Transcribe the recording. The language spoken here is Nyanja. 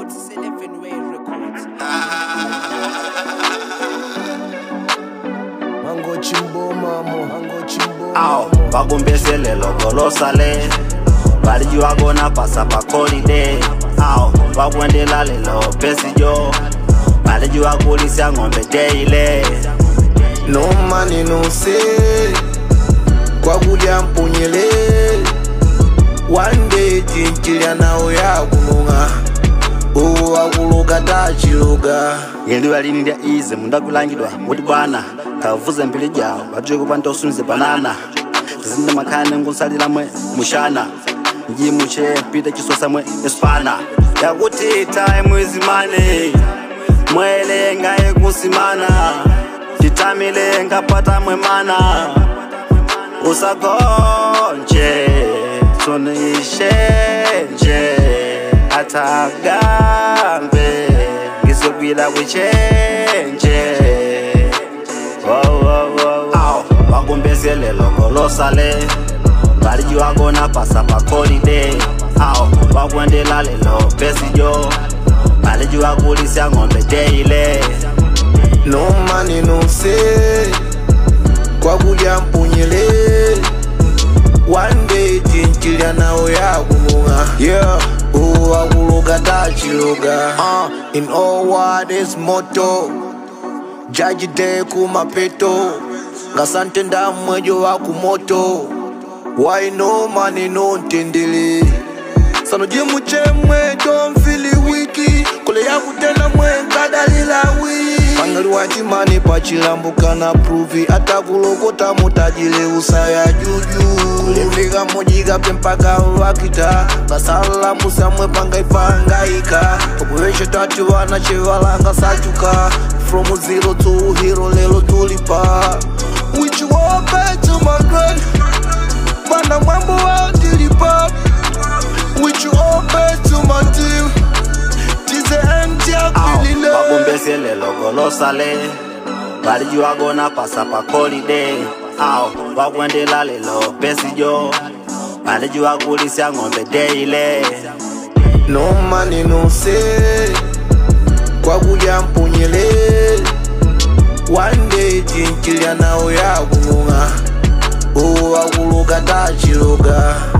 It's 11 Way Records. Mango chimbo mamo, mango chimbo. Ow, bagumbesele logo sale. Bali you are gonna pass up a holiday. Ow, bagwendela lelo pesi yo. Bali you are going to ngombe daily. No money no say. Kwa kulia mpunyele. One day tinchilia na oya kununga. Akuloga tachiloga. Yendu alini dia easy munda kulangidwa muti bwana kavuze mbili jao batwe kupanda osunze banana zinda makane ngusalira mwe mushana nji muche pita chisosa mwe espana yakuti time is money mwele ngaye kusimana titamile ngapata mwe mana usagonje sonishenje atagambe ngizokwila kwichenje bagumbesele logo sale bali you are gonna pass up a holiday bagwendela lelo pesi yo bali you are going to ngombe daily. No money no say. Kwa kulia mpunyele. One day tinchilia na oya kununga. Yeah. Akuloga tachiloga. In all what is motto. Jaji de kumapeto. Ngasante ndamwejo wakumoto. Why no money no ntendele. Sano jimu chemwe don't feel it wiki. Kule yangu tena mwe kadalila wiki. Pangari wachimani pachilambuka na pruvi. Ata kulokota mutajile usaya juju. Kulifika mojiga pempaka wakita. Kasala musamwe panga ipangaika. Kukureshe tatu wana chevalanga sachuka. From zero to hero lelo tulipa. Which you all back to my grand. Bana mambo wa dilipa. Which you all back to my team. Bagumbesele logo sale bali you are gonna pass up a holiday. Bagwendela lelo pesi yo bali you are going to ngombe daily. No money no say. Kwa kulia mpunyele. One day tinchilia na oya kununga. Akuloga tachiloga.